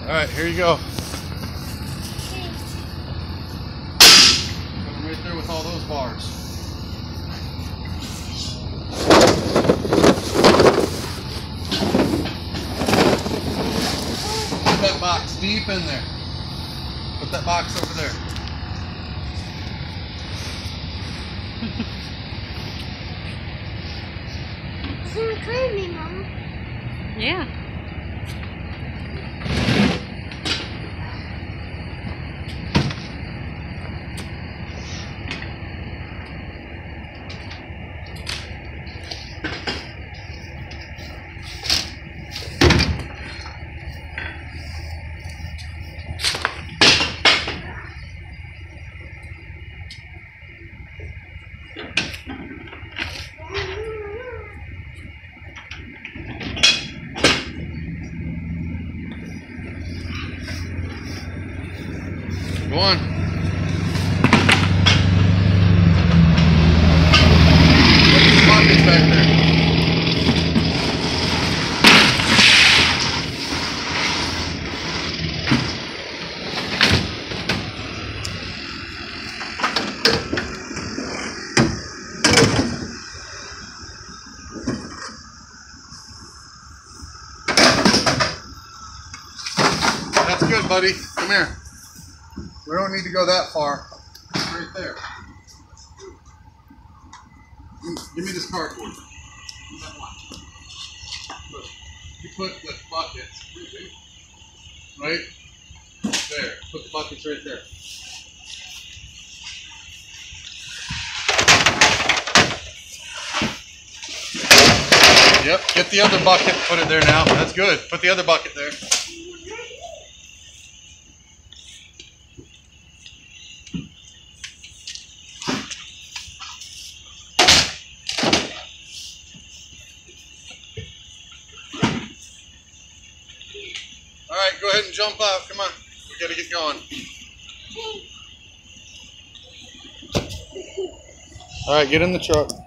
Alright, here you go. Put them right there with all those bars. Put that box deep in there. Put that box over there. It's gonna clean me, Mama. Yeah. Go on. Put the buckets back there. That's good, buddy. Come here. We don't need to go that far. It's right there. Give me this cardboard. You put the buckets right there. Put the buckets right there. Yep, get the other bucket, put it there now. That's good. Put the other bucket there. All right, go ahead and jump out. Come on. We got to get going. All right, get in the truck.